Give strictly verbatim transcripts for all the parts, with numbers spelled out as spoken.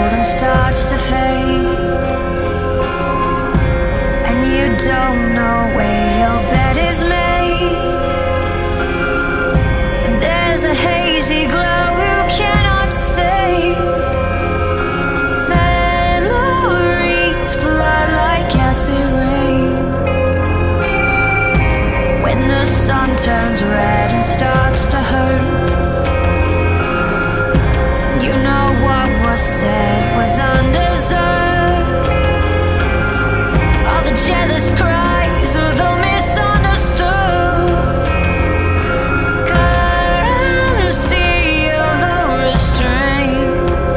golden starts to fade, and you don't know where your bed is made, and there's a hazy glow you cannot save. Memories flood like acid rain. When the sun turns red and starts to hurt, you know what was said was undeserved. All the jealous cries of the misunderstood, currency of the restraint.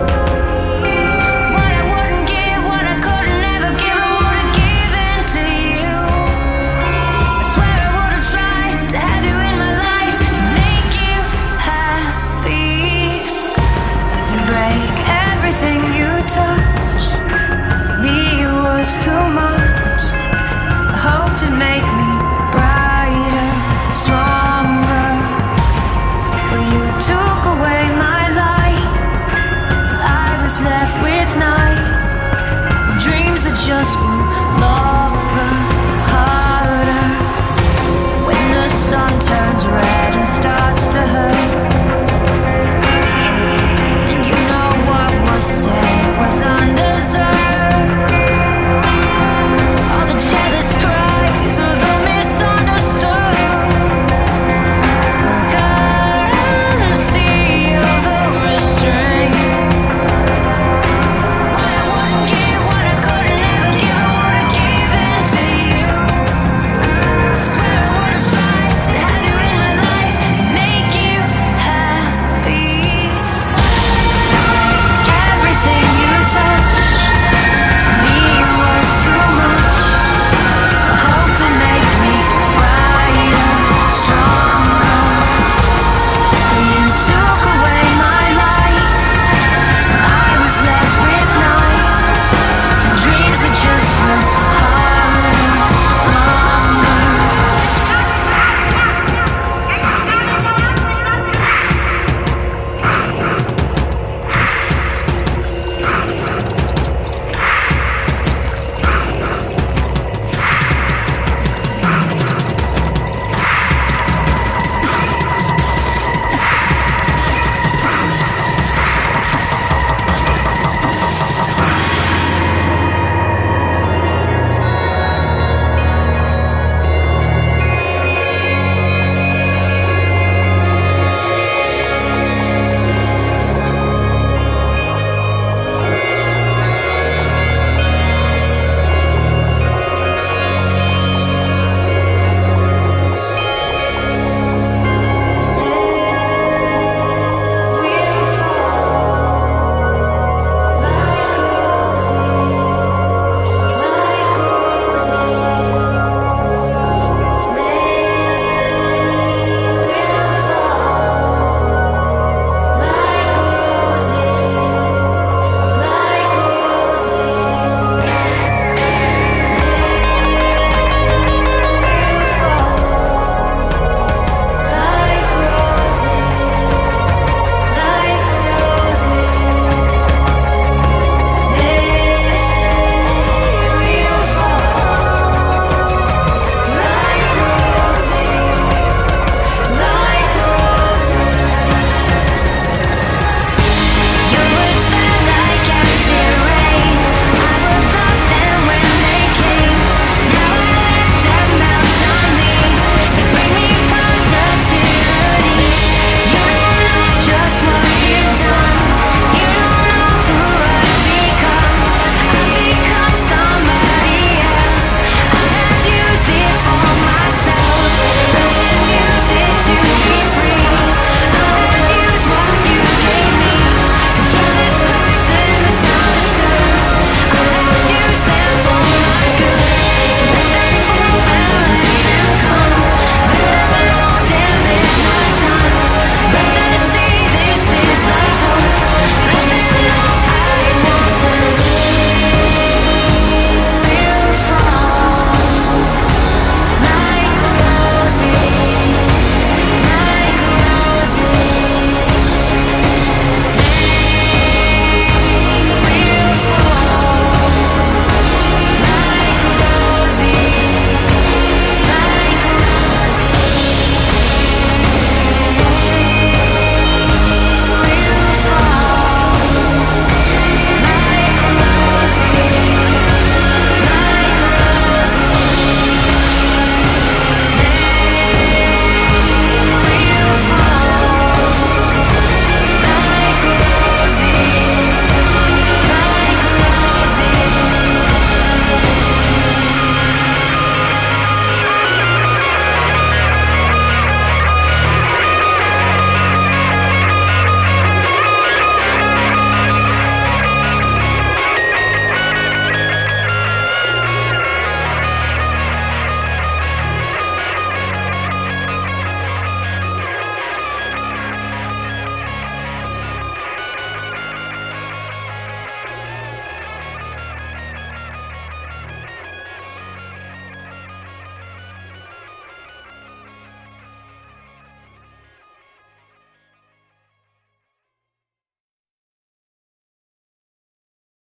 What I wouldn't give, what I could never give, I would have given to you. I swear I would have tried to have you in my life, to make you happy. You break everything you touch. Me, it was too much. I hoped to make me brighter, stronger, but you took away my light, till I was left with night. Dreams that just grew longer, harder. When the sun turns